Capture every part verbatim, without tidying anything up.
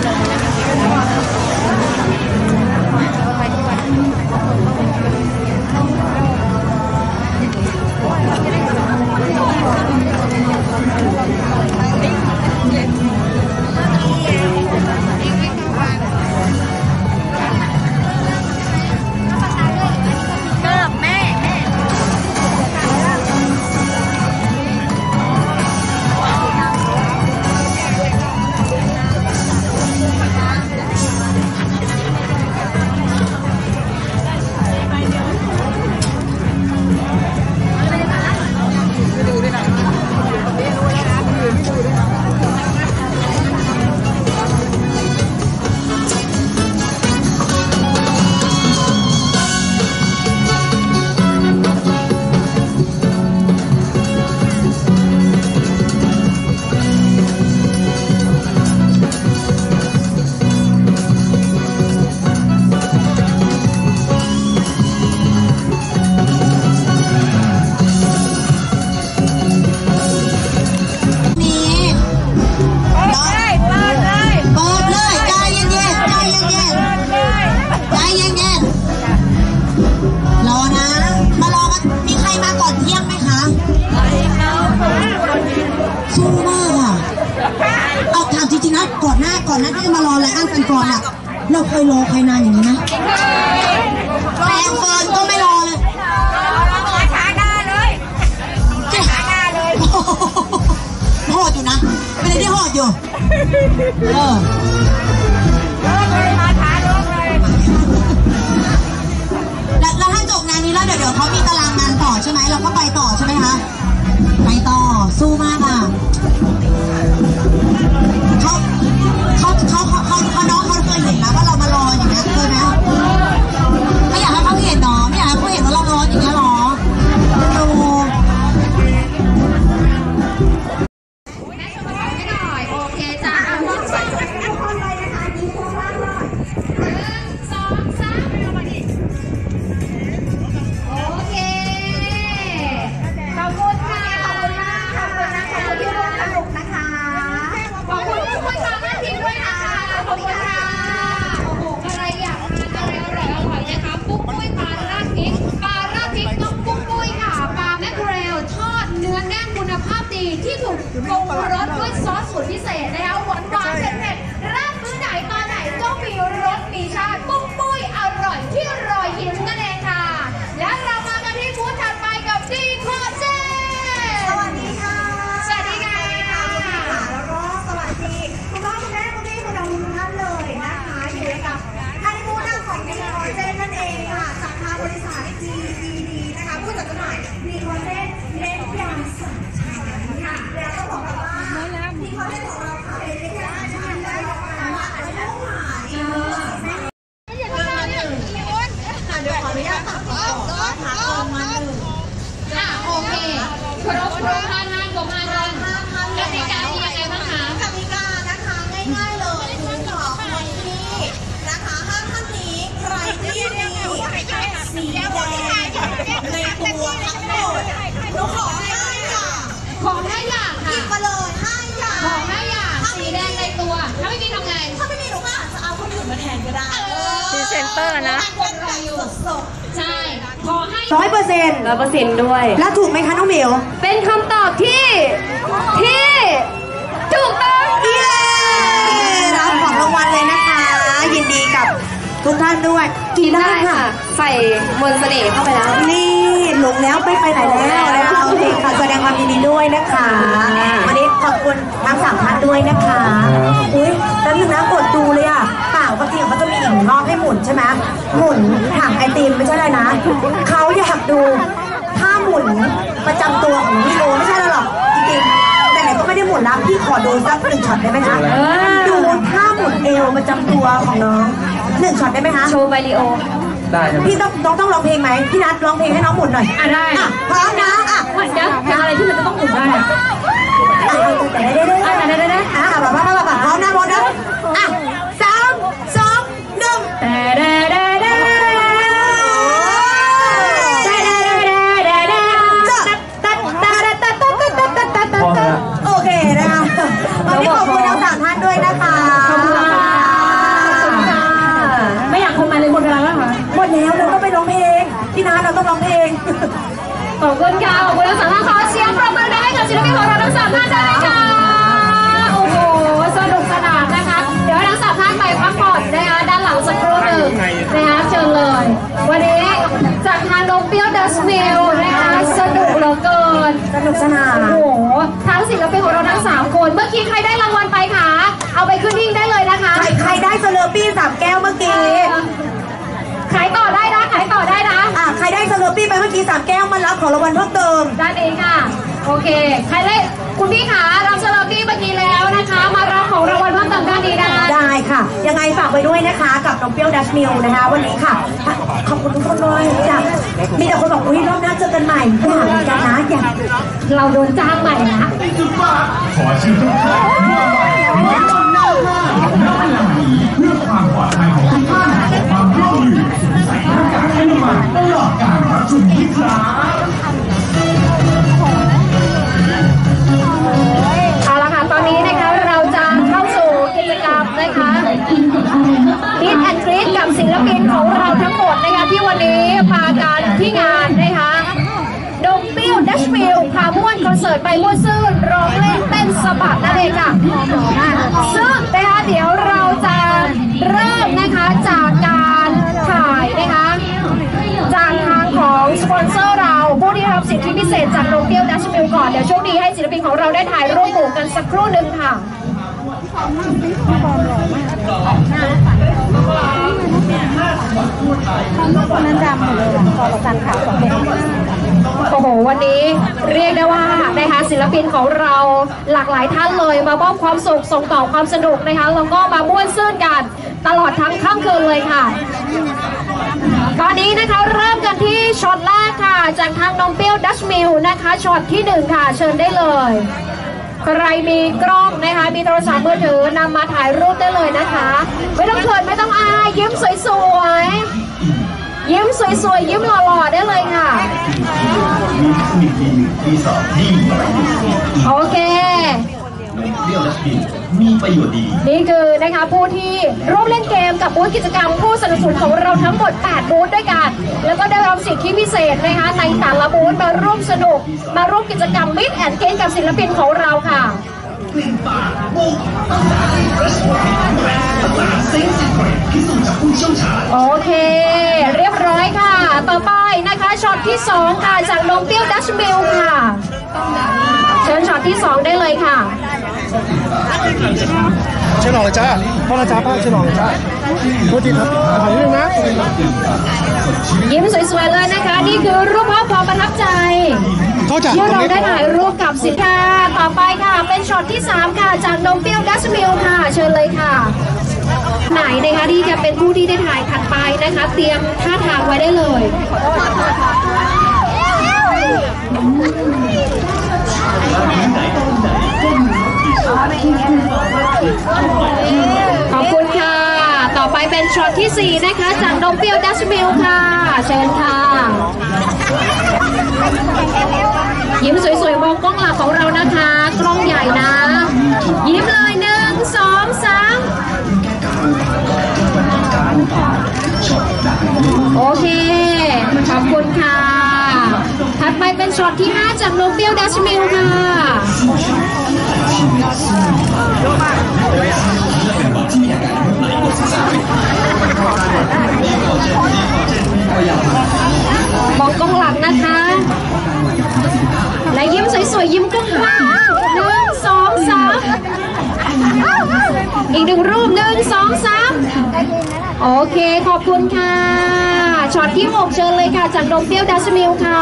ก่อนหน้าก่อนหน้าที่จะมารอไลอ้อนกันก่อนอ่ะเราเคยรอใครนานอย่างนี้ไหมแฟนเฟิร์นก็ไม่รอเลยช้าหน้าเลยช้าหน้าเลยหอดอยู่นะไม่ได้ที่หอดอยู่เออมาช้าลงเลยแล้วถ้าจบงานนี้แล้วเดี๋ยวเดี๋ยวเขามีตารางงานต่อใช่ไหมเราก็ไปต่อใช่ไหมคะไปต่อสู้มากอ่ะเขาเขาเขาเขาเขาน้องเขาเคยเห็นนะว่าเรามารออย่างเงี้ยเคยไหมไม่อยากให้เขาเห็นเนาะไม่อยากให้เขาเห็นว่าเรารออย่างเงี้ยหรอดูโอเคจ้าโอเคขอบคุณค่ะขอบคุณมากขอบคุณนะคะที่ร่วมสนุกนะคะขอบคุณทุกคนทางหน้าที่ด้วยนะคะขอบคุณค่ะโอ้โหอะไรอยากทานอะไรอร่อยอร่อยนะคะปุ๊กปุ้ยปลาราดพริกปลาราดพริกต้องปุ๊กปุ้ยค่ะปลาแมคเคอเรลทอดเนื้อแน่นคุณภาพดีที่ถูกปรุงรสด้วยซอสสูตรพิเศษนะคะหวานหวานเผ็ดเผ็ดราดมื้อไหนตอนไหนก็มีรสมีชาติปุ๊กปุ้ยอร่อยที่รอยยิ้มนั่นเองค่ะและเรามากันที่บูธถัดไปกับดีคอเจสวัสดีค่ะสวัสดีค่ะแล้วก็สวัสดีคุณพ่อคุณแม่คุณพี่คุณน้องทุกท่านเลยนะคะอยู่กับท่านผู้นำของดีคอเจสนั่นเองค่ะจากทางบริษัท จี ดี ดี นะคะผู้จัดจำหน่ายดีคอเจสเน้นยางสามชั้นค่ะแล้วก็บอกว่าดีคอเจสของเราค่ะเป็นเน้นยางสามชั้นและราคาอาจจะไม่หายเดี๋ยวขออนุญาตตัดต่อนะคะตรงมาหนึ่งอ่ะโอเคครบครบห้าท่านครบห้าท่านกติกามียังไงบ้างคะกติกานะคะง่ายๆเลยคุณขอคนที่นะคะห้าท่านนี้ใครที่มีสีแดงในตัวทั้งหมดหนูขอห้าอย่างขอห้าอย่างค่ะหยิบมาเลยห้าอย่างขอห้าอย่างสีแดงในตัวถ้าไม่มีทำไงถ้าไม่มีหนูก็อาจจะเอาคนอื่นมาแทนก็ได้พรีเซนเตอร์นะสดๆใช่ขอให้ร้อยเปอร์เซ็นต์ร้อยเปอร์เซ็นต์ด้วยแล้วถูกไหมคะน้องหมิวเป็นคำตอบที่ที่ถูกต้องเย้รับของรางวัลเลยนะคะยินดีกับทุกท่านด้วยกินได้ค่ะใส่มนต์เสน่ห์เข้าไปแล้วนี่หลงแล้วไม่ไปไหนแล้วนะคะโอเคค่ะแสดงความยินดีด้วยนะคะวันนี้ขอบคุณทั้งสามท่านด้วยนะคะอุ้ยแล้วนึงนะกดดูเลยอ่ะเปล่าปกติเขาจะมีอีกรอบให้หมุนใช่ไหมหมุนถังไอติมไม่ใช่อะไรนะเขาอยากดูท่าหมุนประจำตัวของพี่โอไม่ใช่หรอกจริงๆแต่ไหนก็ไม่ได้หมุนแล้วพี่ขอดูสักหนึ่งช็อตได้ไหมคะดูท่าหมุนเอวประจำตัวของน้องหนึ่งช็อตได้ไหมคะโชว์ไบริโอได้พี่ต้องน้องต้องร้องเพลงไหมพี่นัทร้องเพลงให้น้องหมุนหน่อยอ่ะได้อ่ะพร้อมนะอ่ะเหมือนจะอะไรที่มันจะต้องหมุนได้อ่ะแต่ได้ได้ได้ได้ได้ได้อ่ะแบบว่าแบบพร้อมนะพร้อมนะอ่ะสามสองหนึ่งแต่ได้ได้ได้โอเคนะคะวันนี้ขอบคุณทั้งสามท่านด้วยนะคะแล้วเราต้องไปร้องเพลงพี่นาเราต้องร้องเพลงขอบคุณค่ะขอบคุณทั้งสามท่านขอเสียงปรบมือให้กับศิลปินของเราทั้งสามท่านได้เลยค่ะโอ้โหสนุกสนานนะคะเดี๋ยวให้ทั้งสามท่านไปพักผ่อนนะคะด้านหลังสักครู่หนึ่งนะคะเชิญเลยวันนี้จากทางนมเปรี้ยวดัสมิลนะคะสนุกเหลือเกินสนุกสนานโอ้โหทั้งศิลปินของเราทั้งสามคนเมื่อกี้ใครได้รางวัลไปคะเอาไปขึ้นหิ้งได้เลยนะคะใครใครได้สเลอร์ปี้สามแก้วเมื่อกี้ขายต่อได้นะขายต่อได้นะอ่ะใครได้สเลอร์ปี้ไปเมื่อกี้สามแก้วมารับของรางวัลเพิ่มเติมด้านนี้ค่ะโอเคใครได้คุณพี่ขารับสลากพี่เมื่อกี้แล้วนะคะ มารับของรางวัลเพิ่มเติมด้านนี้นะคะได้ค่ะ ยังไงฝากไว้ด้วยนะคะกับนมเปรี้ยวดัชมิลนะคะวันนี้ค่ะขอบคุณทุกคนเลยจ้ะมีแต่คนบอกอุ้ยรอบหน้าเจอกันใหม่อยากเหมือนกันนะอยากเราโดนจ้างใหม่นะขอเชิญทุกท่านมาใหม่ในวันหน้าห้าหน้าหลังนี้เพื่อความปลอดภัยของทุกท่านความร่วมมือใส่หน้ากากอนามัยตลอดการรับชมที่ครับเอาละค่ะตอนนี้นะคะเราจะเข้าสู่กิจกรรมนะคะมิดแอนด์กรีดกับศิลปินของเราทั้งหมดนะคะที่วันนี้พากันที่งานนะคะนมเปรี้ยวดัชมิลพาม่วนคอนเสิร์ตไปม่วนซื่นร้องเล่นเต้นสะบัดนั่นเองค่ะซึ่งนะคะเดี๋ยวเราจะเริ่มนะคะจากการถ่ายนะคะจากทางของสปอนเซอร์เราผู้ที่รับสิทธิพิเศษจากนมเปรี้ยวดัชมิลก่อนเดี๋ยวช่วงนี้ให้ศิลปินของเราได้ถ่ายรูปหมู่กันสักครู่หนึ่งค่ะนั้นดำหมดเลยอ่ะขอประกันข่าวสองคนโอ้โหวันนี้เรียกได้ว่านะคะศิลปินของเราหลากหลายท่านเลยมามอบความสุขส่งต่อความสนุกนะคะแล้วก็มาม่วนซื่นกันตลอดทั้งค่ำคืนเลยค่ะตอนนี้นะคะเริ่มกันที่ช็อตแรกค่ะจากทางนมเปรี้ยวดัชมิลนะคะช็อตที่หนึ่งค่ะเชิญได้เลยใครมีกล้องนะคะมีโทรศัพท์มือถือนำมาถ่ายรูปได้เลยนะคะไม่ต้องเขินไม่ต้องอายยิ้มสวยๆยิ้มสวยๆยิ้มหล่อๆได้เลยค่ะโอเคเรียลและสปินมีประโยชน์ดีนี่คือนะคะผู้ที่ร่วมเล่นเกมกับบูธกิจกรรมผู้สนับสนุนของเราทั้งหมดแปดบูธด้วยกันแล้วก็ได้รับสิทธิพิเศษนะคะในแต่ละบูธมาร่วมสนุกมาร่วมกิจกรรมมิดแอนด์เกมกับศิลปินของเราค่ะโอเคเรียบร้อยค่ะต่อไปนะคะช็อตที่สองค่ะจากนมเปรี้ยวดัชมิลค่ะเชิญช็อตที่สองได้เลยค่ะเชิญหน่อยจ้าพ่อละจ้าป้าเชิญหน่อยจ้าโทษทีครับขอนิดนึงนะยิ้มสวยๆเลยนะคะนี่คือรูปภาพความประทับใจที่เราได้ถ่ายรูปกับสินค้าต่อไปค่ะเป็นช็อตที่สามค่ะจากนมเปรี้ยวดัชมิลค่ะเชิญเลยค่ะไหนนะคะที่จะเป็นผู้ที่ได้ถ่ายถัดไปนะคะเตรียมท่าทางไว้ได้เลยขอบคุณค่ะต่อไปเป็นช็อตที่สี่นะคะจากนมเปรี้ยวดัชมิลค่ะเชิญค่ะยิ้มสวยๆมองกล้องหลักของเรานะคะกล้องใหญ่นะยิ้มเลยหนึ่งสองสามโอเคขอบคุณค่ะถัดไปเป็นช็อตที่ห้าจากนมเปรี้ยวดัชมิลค่ะมองกล้องหลังนะคะและยิ้มสวยๆยิ้มกว้างๆหนึ่งสองสามอีกหนึ่งรูปหนึ่งสองสามโอเคขอบคุณค่ะช็อตที่หกเชิญเลยค่ะจากนมเปรี้ยวดัชมิลค่ะ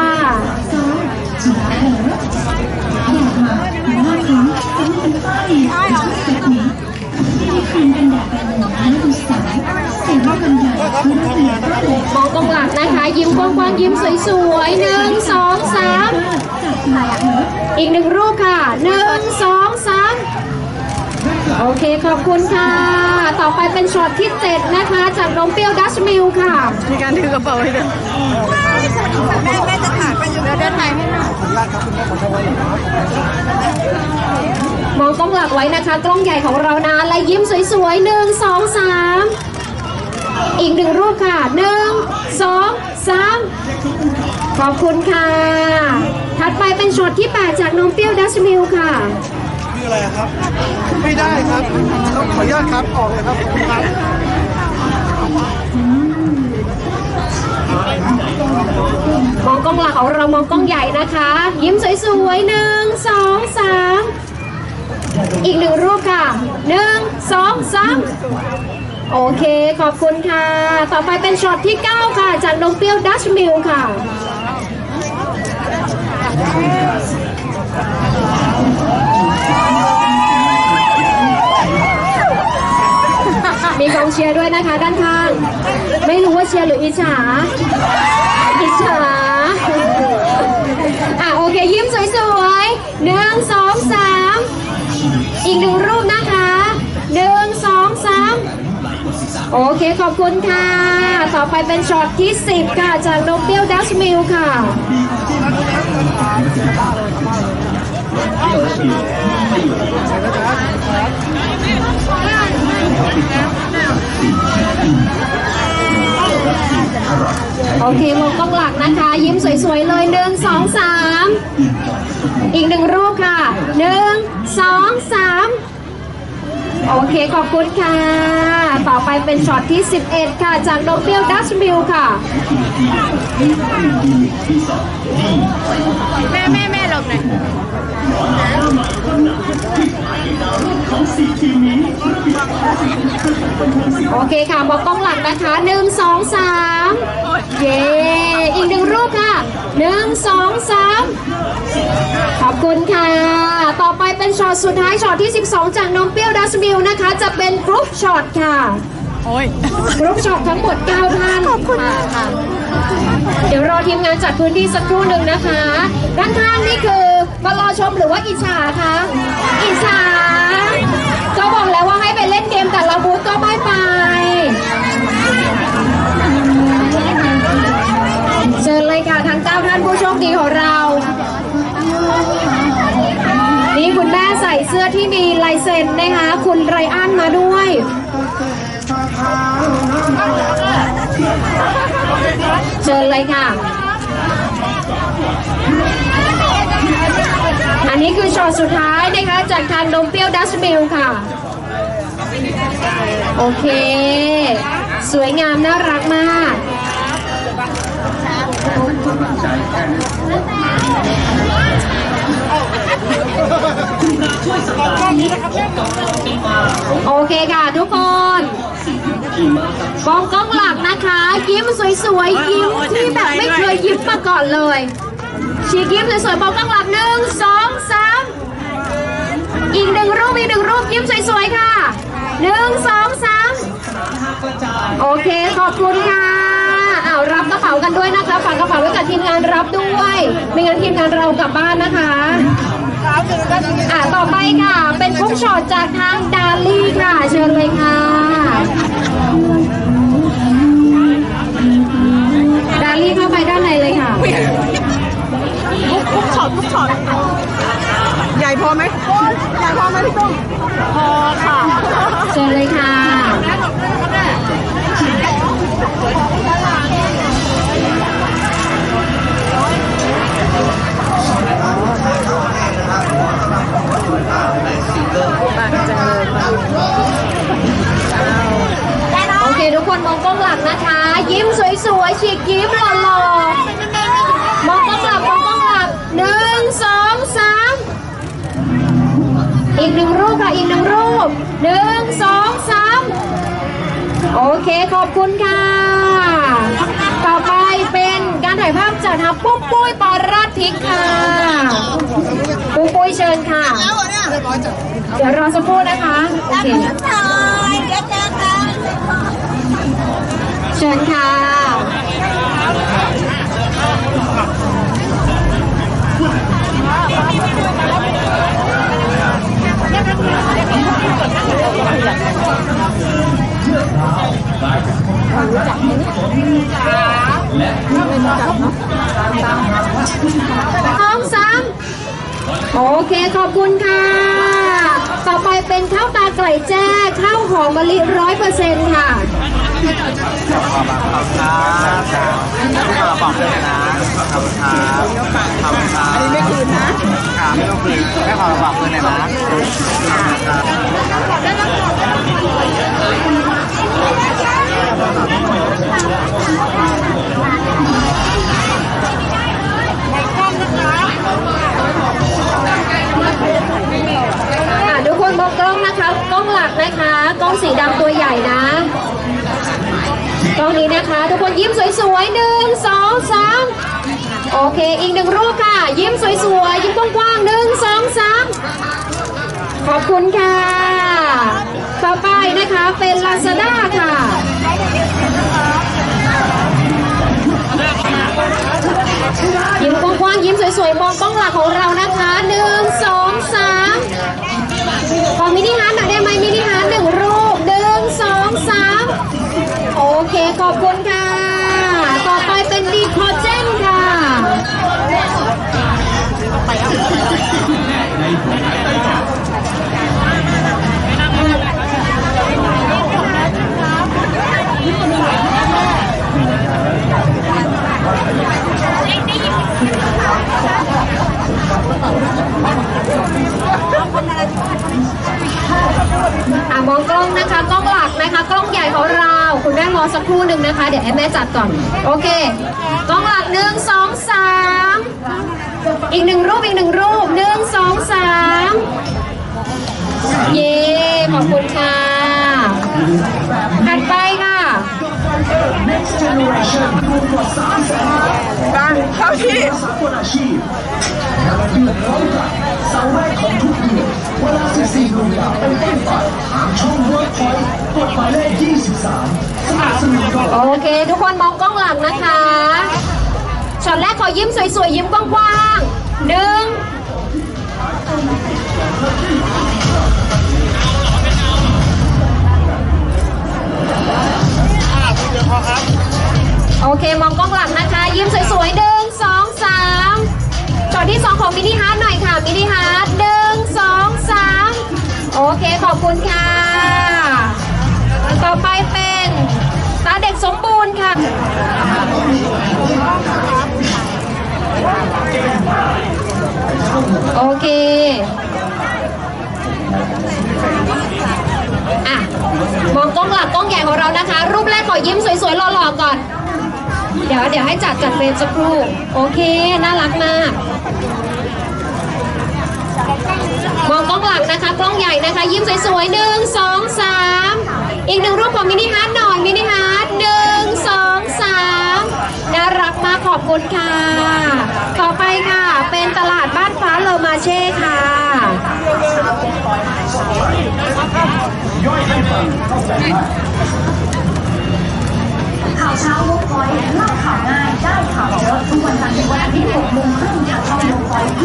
มองกล้องหลังนะคะยิ้มกว้างๆยิ้มสวยๆหนึ่งสองสามอีกหนึ่งรูปค่ะหนึ่งสองสามโอเคขอบคุณค่ะต่อไปเป็นช็อตที่เจ็ดนะคะจากนมเปรี้ยวดัชมิลค่ะมีการถือกระเป๋าให้ด้วยแม่แม่จะถ่ายไปอยู่แล้วเดินถ่ายให้หน่อยมองกล้องหลักไว้นะคะกล้องใหญ่ของเรานะและยิ้มสวยๆหนึ่งสองสามอีกหนึ่งรูปค่ะหนึ่งสองสามขอบคุณค่ะถัดไปเป็นช็อตที่แปดจากนมเปรี้ยวดัชมิลค่ะคืออะไรครับไม่ได้ครับต้องขออนุญาตครับออกเลยครับครับมองกล้องหลักของเรามองกล้องใหญ่นะคะ ยิ้มสวยๆหนึ่งสองสามอีกหนึ่งรูปค่ะหนึ่งสองสามโอเคขอบคุณค่ะต่อไปเป็นช็อตที่เก้าค่ะจากนมเปรี้ยวดัชมิลค่ะมีกองเชียร์ด้วยนะคะด้านข้างไม่รู้ว่าเชียร์หรืออิจฉาอิจฉาอ่ะโอเคยิ้มสวยๆหนึ่งสองสามอีกหนึ่งรูปนะคะหนึ่งสองสามโอเคขอบคุณค่ะต่อไปเป็นช็อตที่สิบค่ะจากนมเปรี้ยวดัชมิลค่ะโอเคมองกล้องหลักนะคะยิ้มสวยๆเลยหนึ่งสองสามอีกหนึ่งรูปค่ะหนึ่งสองสามโอเคขอบคุณค่ะต่อไปเป็นช็อตที่สิบเอ็ดค่ะจากนมเปรี้ยวดัชมิลค่ะแม่แม่แม่หลบหน่อยโอเคค่ะมองกล้องหลักนะคะหนึ่งสองสามเย้อีกหนึ่งรูปค่ะหนึ่งสองสามขอบคุณค่ะต่อไปเป็นช็อตสุดท้ายช็อตที่สิบสองจากนมเปรี้ยวดัชมิลนะคะจะเป็นกรุ๊ปช็อตค่ะโอ้ยกรุ๊ปช็อตทั้งหมดเก้าท่านขอบคุณค่ะเดี๋ยวรอทีมงานจัดพื้นที่สักครู่หนึ่งนะคะด้านข้างนี่คือมารอชมหรือว่าอิจฉาคะอิจฉาก็บอกแล้วว่าให้ไปเล่นเกมแต่ละบูธก็ไม่ไปเชิญเลยค่ะทั้งเก้าท่านผู้โชคดีของเรานี่คุณแม่ใส่เสื้อที่มีลายเซ็นนะคะคุณไรอันมาด้วยเชิญเลยค่ะอันนี้คือช็อตสุดท้ายนะคะจากทางนมเปรี้ยวดัชมิลค่ะโอเคสวยงามน่ารักมากโอเคค่ะทุกคนมองกล้องหลักนะคะยิ้มสวยๆยิ้มที่แบบไม่เคยยิ้มมาก่อนเลยชี้ยิ้มสวยๆมองกล้องหลักหนึ่งสองสามอีกหนึ่งรูปอีกหนึ่งรูปยิ้มสวยๆค่ะหนึ่งสองสามโอเคขอบคุณค่ะอ้าวรับกระเป๋ากันด้วยนะคะฝากกระเป๋าไว้กับทีมงานรับด้วยไม่งั้นทีมงานเรากลับบ้านนะคะอ่าต่อไปค่ะเป็นทุกช็อตจากทางดาลี่ค่ะเชิญเลยค่ะดาลี่เข้าไปด้านในเลยค่ะทุกช็อตทุกช็อตใหญ่พอไหมใหญ่พอไหมพี่ตุ้มพอค่ะเชิญเลยค่ะโอเคทุกคนมองกล้องหลังนะคะยิ้มสวยๆฉีกยิ้มหล่อๆมองกล้องหลังมองกล้องหลังหนึ่งสองสามอีกหนึ่งรูปค่ะอีกหนึ่งรูปหนึ่งสองสามโอเคขอบคุณค่ะต่อไปเป็นการถ่ายภาพจากทางปุ้มปุ้ยปาราทิกค่ะปุ้มปุ้ยเชิญค่ะเดี๋ยวรอสักครู่นะคะโอเคเชิญค่ะสองสามโอเคขอบคุณค่ะต่อไปเป็นข้าวตาไก่แจ้ข้าวหอมมะลิร้อยเปอร์เซ็นต์ค่ะบอกเลยนะขอบคุณครับขอบคุณครับอันนี้ไม่คืนนะครับไม่ต้องคืนไม่ขอบอกคืนเลยนะทุกคนมองกล้องนะคะกล้องหลักนะคะกล้องสีดำตัวใหญ่นะกล้องนี้นะคะทุกคนยิ้มสวยๆหนึ่งสองสามโอเคอีกหนึ่งรูปค่ะยิ้มสวยๆยิ้มกว้างๆหนึ่งสองสามขอบคุณค่ะต่อไปนะคะเป็น Lazada ค่ะยิ้มกว้างๆยิ้มสวยๆมองกล้องหลักของเรานะคะหนึ่งสองสามขอมินิฮาร์ทหน่อยได้ไหมมินิฮาร์ทหนึ่งรูปหนึ่งสองสามโอเคขอบคุณค่ะต่อไปเป็นดีคอเจนค่ะอ่ะมองกล้องนะคะกล้องหลักนะคะกล้องใหญ่ของเราคุณแม่รอสักครู่หนึ่งนะคะเดี๋ยวให้แม่จัดก่อนโอเคกล้องหลักหนึ่งสองสามอีกหนึ่งรูปอีกหนึ่งรูปหนึ่งสองสามเย้ขอบคุณค่ะถัดไปค่ะการเข้าที่เสาร์แรกของทุกเดือนเวลาสิบสี่นาฬิกาเป็นต้นไปทางช่องเวิร์กพอยต์กดหมายเลขยี่สิบสามสนับสนุนโดยโอเคทุกคนมองกล้องหลังนะคะช็อตแรกขอยิ้มสวยๆยิ้มกว้างๆหนึ่งโอเคมองกล้องหลังนะคะยิ้มสวยๆหนึ่งสองสามช็อตที่สองของมินิฮาร์ทหน่อยค่ะมินิฮาร์ทหนึ่งสองสามโอเคขอบคุณค่ะต่อไปเป็นตาเด็กสมบูรณ์ค่ะโอเคอ่ะมองกล้องหลักกล้องใหญ่ของเรานะคะรูปแรกขอยิ้มสวยๆหล่อๆก่อนเดี๋ยวเดี๋ยวให้จัดจัดเป็นสักครู่โอเคน่ารักมากมองกล้องหลักนะคะกล้องใหญ่นะคะยิ้มสวยๆหนึ่งสองสามอีกหนึ่งรูปของมินิฮาร์ทหน่อยมินิฮาร์ทหนึ่งสองสามน่ารักมากขอบคุณค่ะต่อไปค่ะเป็นตลาดบ้านฟ้าเลอมาเช่ค่ะข่าวเช้าลูกพอยต์เล่าข่าวง่ายได้ข่าวเยอะทุกวันจันทร์ถึงวันอาทิตย์หกโมงครึ่งทางช่องลูกพอยต์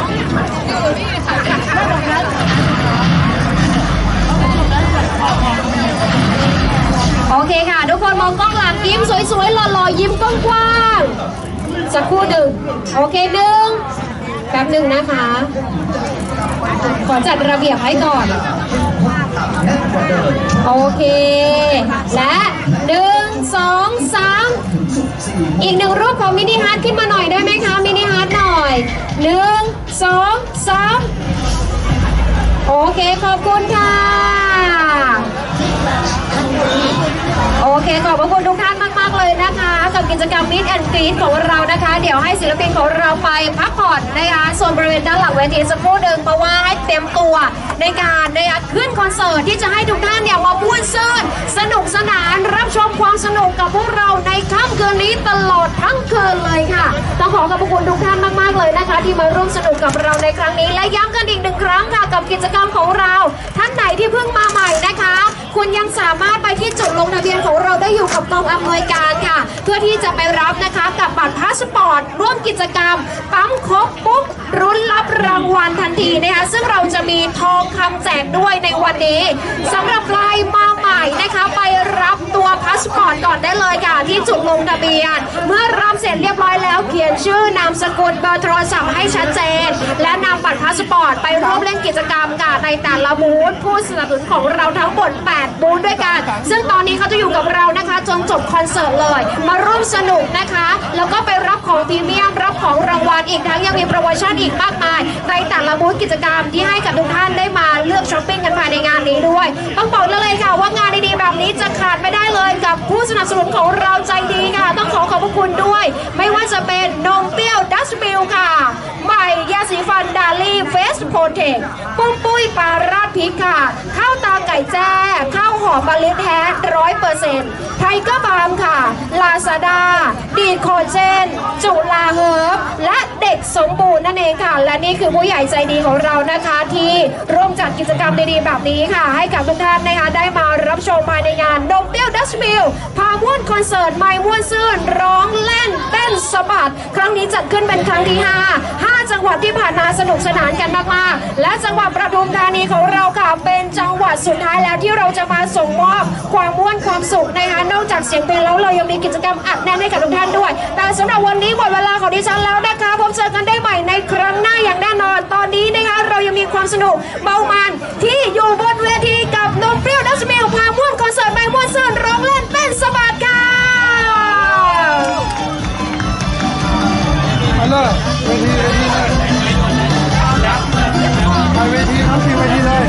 โอเคค่ะทุกคนมองกล้องหลังยิ้มสวยๆหล่อๆยิ้มกว้างๆสักครู่หนึ่งโอเคหนึ่งแป๊บหนึ่งนะคะขอจัดระเบียบให้ก่อนโอเคและหนึ่งสองสามอีกหนึ่งรูปของมินิฮาร์ทขึ้นมาหน่อยได้ไหมคะมินิฮาร์ทหน่อยหนึ่งสองสามโอเคขอบคุณค่ะโอเคขอบพระคุณทุกท่านมากๆเลยนะคะกับกิจกรรม Meet and Greet ของเรานะคะเดี๋ยวให้ศิลปินของเราไปพักผ่อนนะคะส่วนบริเวณด้านหลังเวทีสักครู่หนึ่งเพราะว่าให้เตรียมตัวในการนะคะขึ้นคอนเสิร์ตที่จะให้ทุกท่านเนี่ยมาพูดซื่นสนุกสนานรับชมความสนุกกับพวกเราในค่ำคืนนี้ตลอดทั้งคืนเลยค่ะต้องขอขอบคุณทุกท่านมากๆเลยนะคะที่มาร่วมสนุกกับเราในครั้งนี้และย้ำกันอีกหนึ่งครั้งค่ะกับกิจกรรมของเราท่านไหนที่เพิ่งมาใหม่นะคะคุณยังสามารถไปที่จุดลงทะเบียนของเราได้อยู่กับกองอำนวยการค่ะเพื่อที่จะไปรับนะคะกับบัตรพาสปอร์ตร่วมกิจกรรมปั๊มครบปุ๊บรุ้นรับรางวัลทันทีนะคะซึ่งเราจะมีทองคำแจกด้วยในวันนี้สำหรับใครมาใหม่นะคะไปรับตัวพาสปอร์ตก่อนได้เลยค่ะที่จุดลงทะเบียนเมื่อรับเสร็จเรียบร้อยแล้วเขียนชื่อนามสกุลเบอร์โทรศัพท์ให้ชัดเจนและนำบัตรพาสปอร์ตไปร่วมเล่นกิจกรรมค่ะในแต่ละบูธผู้สนับสนุนของเราทั้งหมดแปดบูธด้วยกันซึ่งตอนนี้เขาจะอยู่กับเรานะคะจนจบคอนเสิร์ตเลยมาร่วมสนุกนะคะแล้วก็ไปรับของพรีเมียมรับของรางวัลอีกทั้งยังมีโปรโมชั่นอีกมากมายในแต่ละบูธกิจกรรมที่ให้กับทุกท่านได้มาเลือกช้อปปิ้งกันภายในงานนี้ด้วยต้องบอกเลยค่ะว่างานดีๆแบบนี้จะขาดไม่ได้เลยกับผู้สนับสนุนของเราใจดีค่ะต้องขอขอบพระคุณด้วยไม่ว่าจะเป็นนมเปรี้ยวดัชมิลค่ะใหม่ยาสีฟันดาลี่เฟสโปรเทคปุ้มปุ้ยปลาราดพริกค่ะข้าวตาไก่แจ้ข้าวหอมมะลิแท้ร้อยเปอร์เซ็นต์ไทเกอร์บาล์มค่ะลาซาด้าดีโคเจนจุลาเฮิร์บและเด็กสมบูรณ์นั่นเองค่ะและนี่คือผู้ใหญ่ใจดีของเรานะคะที่ร่วมจัดกิจกรรมดีๆแบบนี้ค่ะให้กับทุกท่านนะคะได้มารับชมภายในงานนมเปรี้ยวดัชมิลพาม่วนคอนเสิร์ตไม่ม่วนซื่นร้องเล่นเต้นสะบัดครั้งนี้จัดขึ้นเป็นครั้งที่ห้า ห้าจังหวัดที่ผ่านมาสนุกสนานกันมากๆและจังหวัดปทุมธานีของเราค่ะเป็นจังหวัดสุดท้ายแล้วที่เราจะมาส่งมอบความม่วนความสุขนะคะนอกจากเสียงเพลงแล้วเรายังมีกิจกรรมอัดแน่นให้กับทุกท่านด้วยแต่สำหรับวันนี้หมดเวลาของดิฉันแล้วนะคะพบเจอกันได้ใหม่ในครั้งหน้าอย่างแน่นอนตอนนี้นะคะเรายังมีความสนุกเบามันที่อยู่บนเวทีกับนมเปรี้ยวดัชมิลพาม่วนคอนเสิร์ตไปม่วนซื่นร้องเล่นเต้นสะบัดค่ะไปเลยเวทีเวทีเลยไปเวทีทั้งสี่เวทีเลย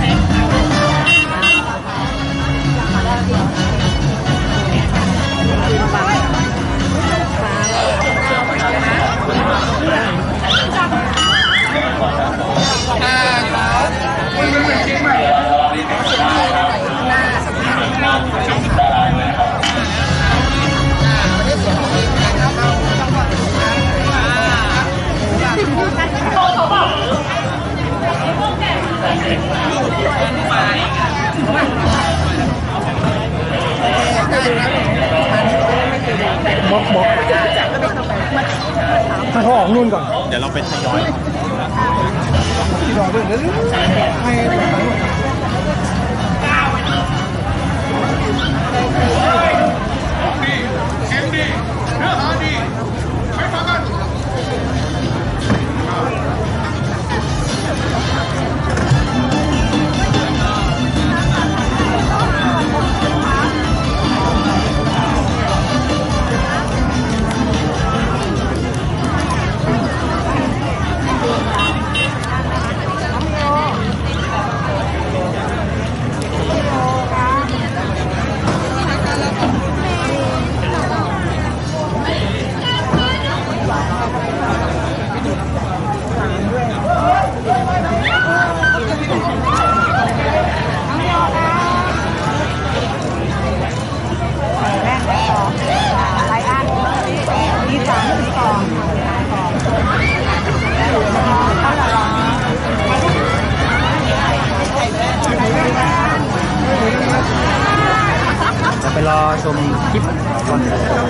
บอกบอกถ้าเขาออกนู่นก่อนเดี๋ยวเราไปทยอยที่รอด้วยให้เสียงดีเนื้อหาดีไปฟังกันจะไปรอชมคลิปก่อน